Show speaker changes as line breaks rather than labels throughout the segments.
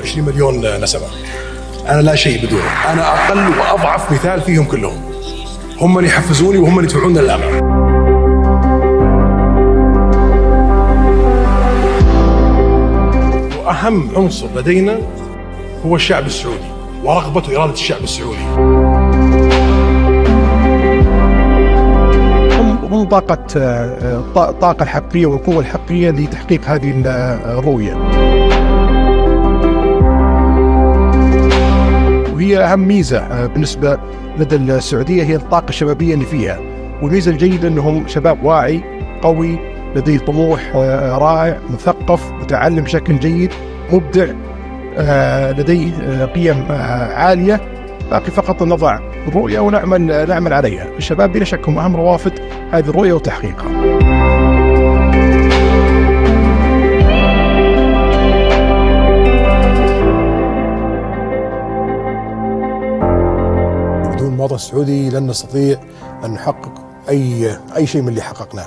20 مليون نسمة. أنا لا شيء بدونه، أنا أقل وأضعف مثال فيهم كلهم. هم اللي يحفزوني وهم اللي يدفعوننا للأمام. وأهم عنصر لدينا هو الشعب السعودي ورغبة وإرادة الشعب السعودي.
هم الطاقة الحقيقية والقوة الحقيقية لتحقيق هذه الرؤية. وهي أهم ميزة بالنسبة لدى السعودية هي الطاقة الشبابية اللي فيها، والميزة الجيدة أنهم شباب واعي قوي لديه طموح رائع مثقف متعلم بشكل جيد مبدع لديه قيم عالية. باقي فقط أن نضع الرؤية ونعمل عليها. الشباب بلا شك هم أهم روافد هذه الرؤية وتحقيقها.
بدون الوطن السعودي لن نستطيع أن نحقق أي شيء من اللي حققناه.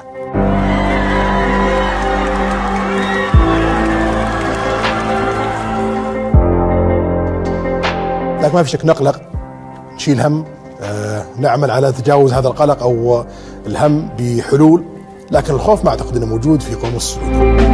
لكن ما في شك نقلق، نشيل هم، نعمل على تجاوز هذا القلق أو الهم بحلول، لكن الخوف ما أعتقد أنه موجود في قوم السعودي.